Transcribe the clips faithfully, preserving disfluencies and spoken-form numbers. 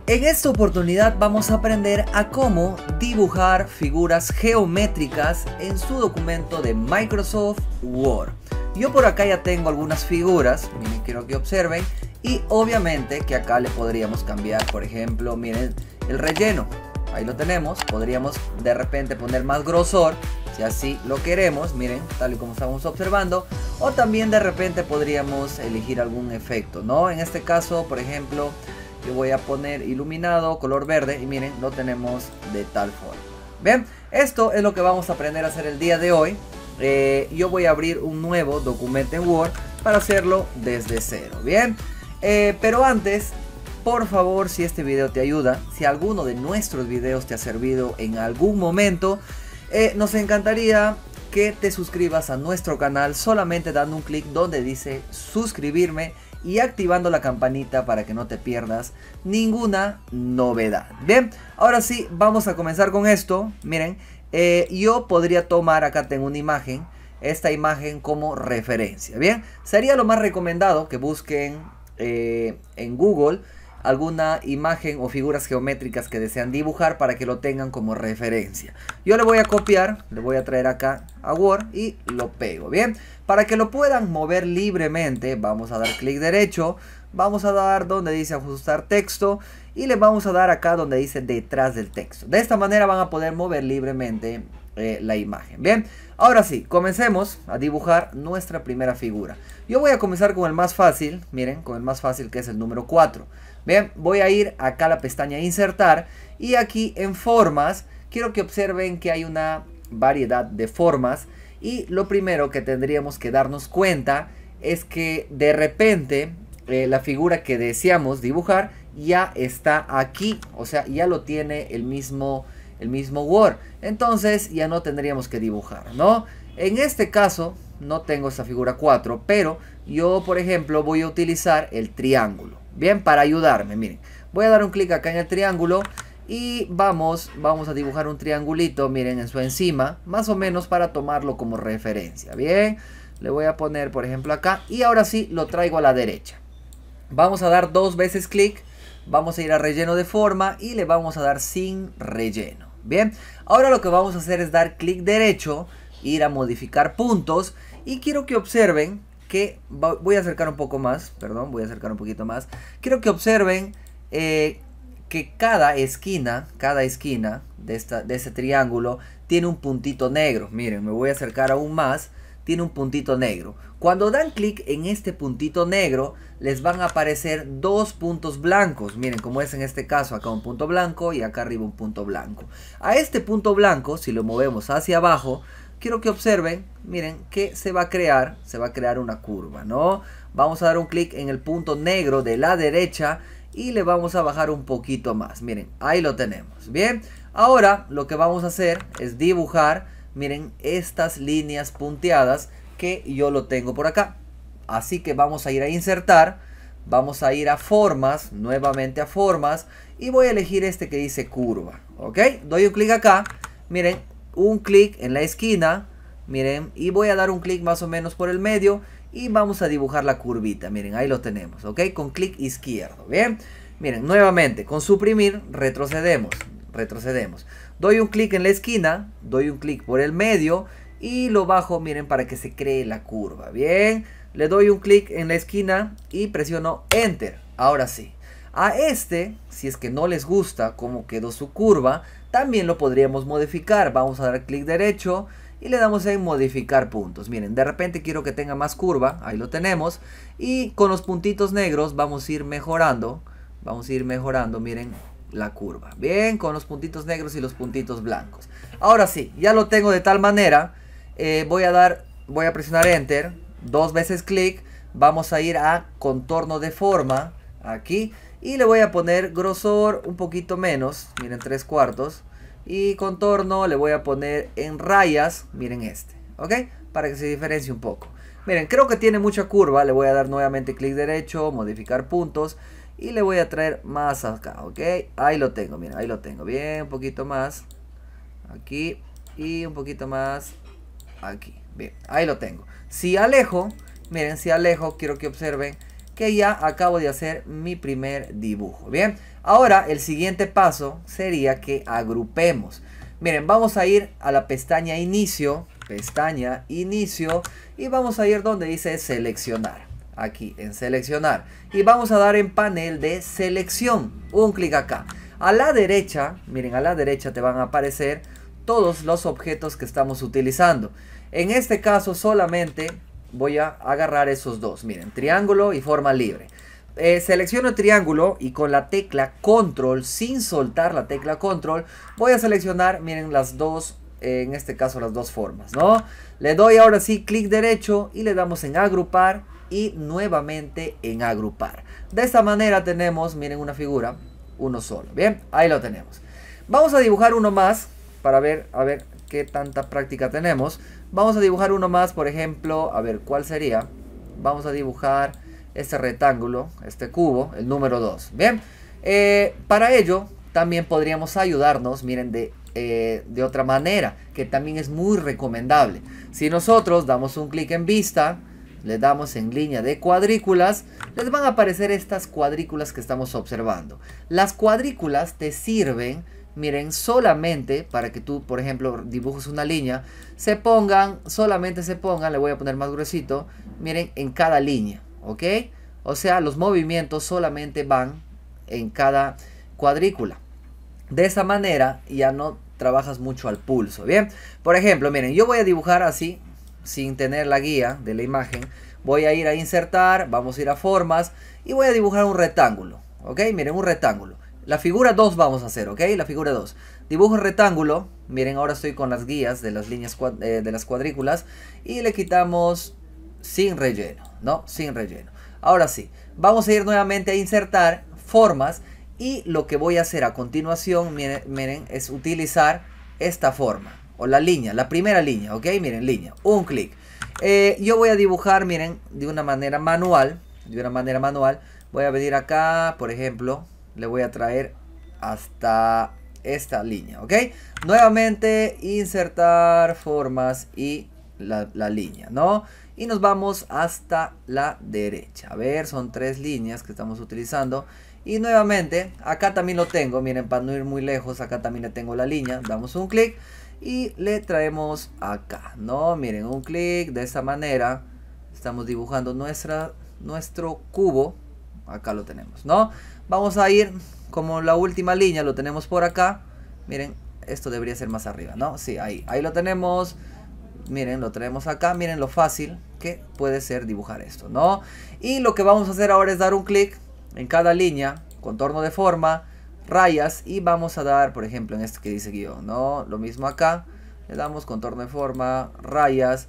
En esta oportunidad vamos a aprender a cómo dibujar figuras geométricas en su documento de Microsoft Word. Yo por acá ya tengo algunas figuras, miren, quiero que observen, y obviamente que acá le podríamos cambiar, por ejemplo, miren, el relleno. Ahí lo tenemos, podríamos de repente poner más grosor, si así lo queremos, miren, tal y como estamos observando. O también de repente podríamos elegir algún efecto, ¿no? En este caso, por ejemplo, yo voy a poner iluminado, color verde, y miren, lo tenemos de tal forma. Bien, esto es lo que vamos a aprender a hacer el día de hoy. Eh, yo voy a abrir un nuevo documento en Word para hacerlo desde cero, bien. Eh, pero antes, por favor, si este video te ayuda, si alguno de nuestros videos te ha servido en algún momento, eh, nos encantaría que te suscribas a nuestro canal solamente dando un clic donde dice suscribirme y activando la campanita para que no te pierdas ninguna novedad. Bien, ahora sí, vamos a comenzar con esto. Miren, eh, yo podría tomar, acá tengo una imagen, esta imagen como referencia. Bien, sería lo más recomendado que busquen eh, en Google alguna imagen o figuras geométricas que desean dibujar para que lo tengan como referencia. Yo le voy a copiar, le voy a traer acá a Word y lo pego, bien. Para que lo puedan mover libremente, vamos a dar clic derecho, vamos a dar donde dice ajustar texto y le vamos a dar acá donde dice detrás del texto. De esta manera van a poder mover libremente eh, la imagen, bien. Ahora sí, comencemos a dibujar nuestra primera figura. Yo voy a comenzar con el más fácil, miren, con el más fácil, que es el número cuatro. Bien, voy a ir acá a la pestaña insertar y aquí en formas quiero que observen que hay una variedad de formas, y lo primero que tendríamos que darnos cuenta es que de repente eh, la figura que deseamos dibujar ya está aquí, o sea, ya lo tiene el mismo, el mismo Word, entonces ya no tendríamos que dibujar, ¿no? En este caso no tengo esa figura cuatro, pero yo por ejemplo voy a utilizar el triángulo. Bien, para ayudarme, miren, voy a dar un clic acá en el triángulo y vamos, vamos a dibujar un triangulito, miren, en su encima, más o menos para tomarlo como referencia. Bien, le voy a poner por ejemplo acá y ahora sí lo traigo a la derecha. Vamos a dar dos veces clic, vamos a ir a relleno de forma y le vamos a dar sin relleno. Bien, ahora lo que vamos a hacer es dar clic derecho, ir a modificar puntos y quiero que observen que voy a acercar un poco más, perdón, voy a acercar un poquito más. Quiero que observen eh, que cada esquina, cada esquina de, esta, de este triángulo tiene un puntito negro. Miren, me voy a acercar aún más, tiene un puntito negro. Cuando dan clic en este puntito negro, les van a aparecer dos puntos blancos. Miren, como es en este caso, acá un punto blanco y acá arriba un punto blanco. A este punto blanco, si lo movemos hacia abajo, quiero que observen, miren, que se va a crear, se va a crear una curva, ¿no? Vamos a dar un clic en el punto negro de la derecha y le vamos a bajar un poquito más. Miren, ahí lo tenemos, ¿bien? Ahora lo que vamos a hacer es dibujar, miren, estas líneas punteadas que yo lo tengo por acá. Así que vamos a ir a insertar, vamos a ir a formas, nuevamente a formas, y voy a elegir este que dice curva, ¿ok? Doy un clic acá, miren, un clic en la esquina, miren, y voy a dar un clic más o menos por el medio y vamos a dibujar la curvita. Miren, ahí lo tenemos, ok, con clic izquierdo. Bien, miren, nuevamente con suprimir retrocedemos, retrocedemos, doy un clic en la esquina, doy un clic por el medio y lo bajo, miren, para que se cree la curva. Bien, le doy un clic en la esquina y presiono enter. Ahora sí, a este, si es que no les gusta cómo quedó su curva, también lo podríamos modificar. Vamos a dar clic derecho y le damos en modificar puntos. Miren, de repente quiero que tenga más curva, ahí lo tenemos. Y con los puntitos negros vamos a ir mejorando, vamos a ir mejorando, miren, la curva. Bien, con los puntitos negros y los puntitos blancos. Ahora sí, ya lo tengo de tal manera, eh, voy a dar, voy a presionar enter, dos veces clic, vamos a ir a contorno de forma, aquí. Y le voy a poner grosor un poquito menos, miren, tres cuartos. Y contorno le voy a poner en rayas, miren este, ¿ok? Para que se diferencie un poco. Miren, creo que tiene mucha curva, le voy a dar nuevamente clic derecho, modificar puntos. Y le voy a traer más acá, ¿ok? Ahí lo tengo, miren, ahí lo tengo. Bien, un poquito más aquí y un poquito más aquí. Bien, ahí lo tengo. Si alejo, miren, si alejo, quiero que observen que ya acabo de hacer mi primer dibujo. Bien, ahora el siguiente paso sería que agrupemos. Miren, vamos a ir a la pestaña inicio, pestaña inicio, y vamos a ir donde dice seleccionar. Aquí en seleccionar, y vamos a dar en panel de selección, un clic acá. A la derecha, miren, a la derecha te van a aparecer todos los objetos que estamos utilizando. En este caso solamente voy a agarrar esos dos, miren, triángulo y forma libre. Eh, selecciono el triángulo y con la tecla control, sin soltar la tecla control, voy a seleccionar, miren, las dos, eh, en este caso las dos formas, ¿no? Le doy ahora sí clic derecho y le damos en agrupar y nuevamente en agrupar. De esta manera tenemos, miren, una figura, uno solo. Bien, ahí lo tenemos. Vamos a dibujar uno más para ver, a ver qué tanta práctica tenemos. Vamos a dibujar uno más, por ejemplo, a ver, ¿cuál sería? Vamos a dibujar este rectángulo, este cubo, el número dos. Bien, eh, para ello también podríamos ayudarnos, miren, de, eh, de otra manera, que también es muy recomendable. Si nosotros damos un clic en vista, le damos en línea de cuadrículas, les van a aparecer estas cuadrículas que estamos observando. Las cuadrículas te sirven, miren, solamente para que tú, por ejemplo, dibujes una línea, se pongan, solamente se pongan, le voy a poner más gruesito, miren, en cada línea, ¿ok? O sea, los movimientos solamente van en cada cuadrícula. De esa manera ya no trabajas mucho al pulso, ¿bien? Por ejemplo, miren, yo voy a dibujar así, sin tener la guía de la imagen. Voy a ir a insertar, vamos a ir a formas y voy a dibujar un rectángulo, ¿ok? Miren, un rectángulo. La figura dos vamos a hacer, ¿ok? La figura dos. Dibujo el rectángulo, miren, ahora estoy con las guías de las líneas eh, de las cuadrículas y le quitamos sin relleno, ¿no? Sin relleno. Ahora sí, vamos a ir nuevamente a insertar formas y lo que voy a hacer a continuación, miren, miren es utilizar esta forma. O la línea, la primera línea, ¿ok? Miren, línea, un clic. Eh, yo voy a dibujar, miren, de una manera manual. De una manera manual. Voy a venir acá, por ejemplo, le voy a traer hasta esta línea, ¿ok? Nuevamente, insertar formas y la, la línea, ¿no? Y nos vamos hasta la derecha. A ver, son tres líneas que estamos utilizando. Y nuevamente, acá también lo tengo, miren, para no ir muy lejos, acá también le tengo la línea. Damos un clic. Y le traemos acá, ¿no? Miren, un clic, de esta manera estamos dibujando nuestra, nuestro cubo. Acá lo tenemos, ¿no? Vamos a ir como la última línea, lo tenemos por acá. Miren, esto debería ser más arriba, ¿no? Sí, ahí, ahí lo tenemos. Miren, lo traemos acá, miren lo fácil que puede ser dibujar esto, ¿no? Y lo que vamos a hacer ahora es dar un clic en cada línea, contorno de forma, rayas, y vamos a dar, por ejemplo, en este que dice guión, ¿no? Lo mismo acá, le damos contorno de forma, rayas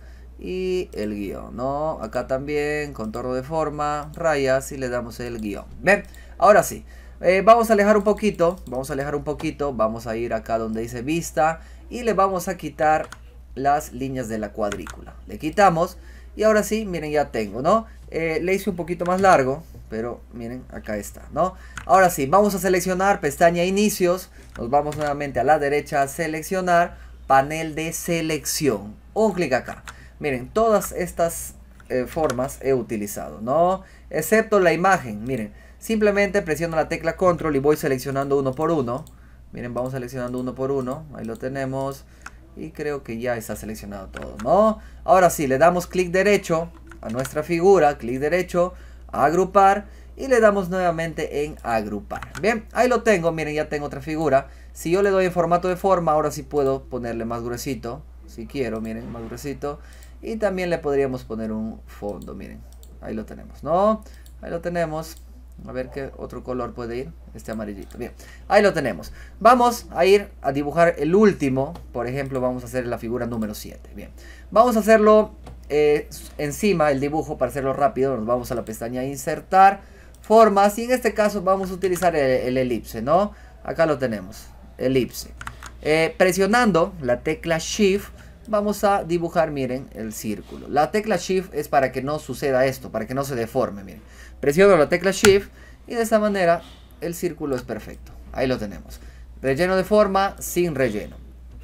y el guión, ¿no? Acá también contorno de forma, rayas y le damos el guión. Ven, ahora sí, eh, vamos a alejar un poquito, vamos a alejar un poquito, vamos a ir acá donde dice vista y le vamos a quitar las líneas de la cuadrícula. Le quitamos y ahora sí, miren, ya tengo, ¿no? Eh, le hice un poquito más largo, pero miren, acá está, ¿no? Ahora sí, vamos a seleccionar pestaña inicios, nos vamos nuevamente a la derecha a seleccionar, panel de selección, un clic acá. Miren, todas estas eh, formas he utilizado, ¿no? Excepto la imagen, miren, simplemente presiono la tecla control y voy seleccionando uno por uno. Miren, vamos seleccionando uno por uno, ahí lo tenemos y creo que ya está seleccionado todo, ¿no? Ahora sí, le damos clic derecho a nuestra figura, clic derecho, agrupar y le damos nuevamente en agrupar. Bien, ahí lo tengo, miren, ya tengo otra figura. Si yo le doy en formato de forma, ahora sí puedo ponerle más gruesito, si quiero, miren, más gruesito. Y también le podríamos poner un fondo, miren, ahí lo tenemos, ¿no? Ahí lo tenemos. A ver qué otro color puede ir, este amarillito. Bien, ahí lo tenemos. Vamos a ir a dibujar el último. Por ejemplo, vamos a hacer la figura número siete. Bien, vamos a hacerlo eh, encima el dibujo para hacerlo rápido. Nos vamos a la pestaña insertar formas y en este caso vamos a utilizar el, el elipse, ¿no? Acá lo tenemos, elipse. Eh, presionando la tecla Shift vamos a dibujar, miren, el círculo. La tecla Shift es para que no suceda esto, para que no se deforme, miren. Presiono la tecla Shift y de esta manera el círculo es perfecto. Ahí lo tenemos. Relleno de forma, sin relleno.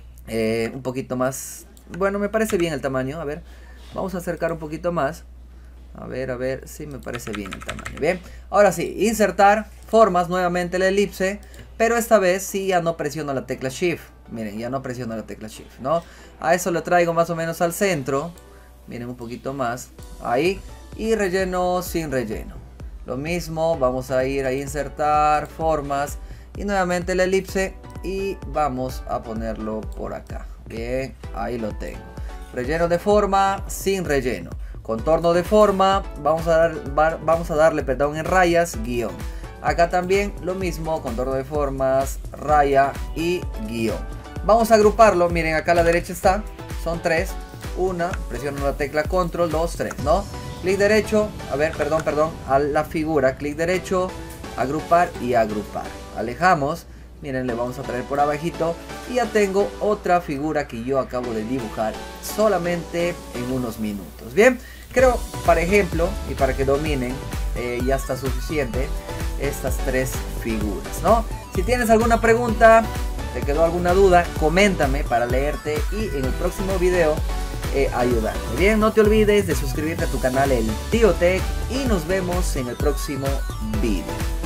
Eh, un poquito más. Bueno, me parece bien el tamaño. A ver, vamos a acercar un poquito más. A ver, a ver, sí me parece bien el tamaño. Bien, ahora sí, insertar, formas nuevamente la elipse, pero esta vez sí ya no presiono la tecla Shift. Miren, ya no presiono la tecla Shift, ¿no? A eso lo traigo más o menos al centro. Miren, un poquito más, ahí. Y relleno sin relleno. Lo mismo, vamos a ir a insertar, formas, y nuevamente la elipse, y vamos a ponerlo por acá. Bien, ahí lo tengo. Relleno de forma, sin relleno. Contorno de forma, vamos a, dar, vamos a darle, perdón, en rayas, guión. Acá también lo mismo, contorno de formas, raya y guión. Vamos a agruparlo, miren, acá a la derecha está, son tres. Una, presiono la tecla control, dos, tres, ¿no? Clic derecho, a ver, perdón, perdón, a la figura, clic derecho, agrupar y agrupar. Alejamos. Miren, le vamos a traer por abajito y ya tengo otra figura que yo acabo de dibujar solamente en unos minutos. Bien, creo, para ejemplo, y para que dominen, eh, ya está suficiente estas tres figuras, ¿no? Si tienes alguna pregunta, te quedó alguna duda, coméntame para leerte y en el próximo video eh, ayudarte. Bien, no te olvides de suscribirte a tu canal El Tío Tech y nos vemos en el próximo video.